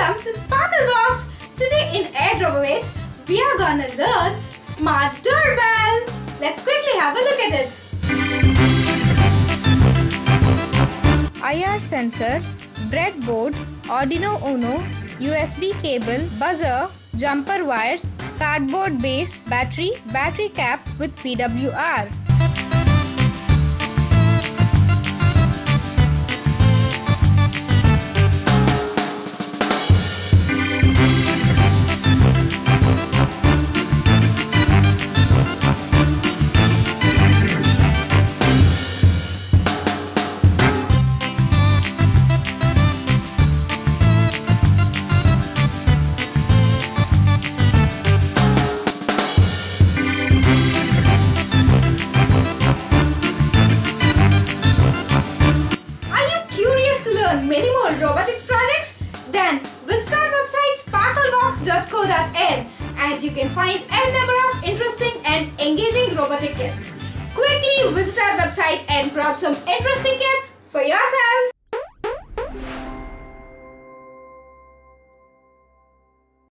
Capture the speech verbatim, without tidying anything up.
Welcome to Sparklebox. Today in Air Robotics, we are gonna learn Smart Doorbell. Let's quickly have a look at it. I R sensor, breadboard, Arduino Uno, U S B cable, buzzer, jumper wires, cardboard base, battery, battery cap with P W R. Many more robotics projects? Then visit our website sparklebox dot co dot in and you can find a number of interesting and engaging robotic kits. Quickly visit our website and grab some interesting kits for yourself.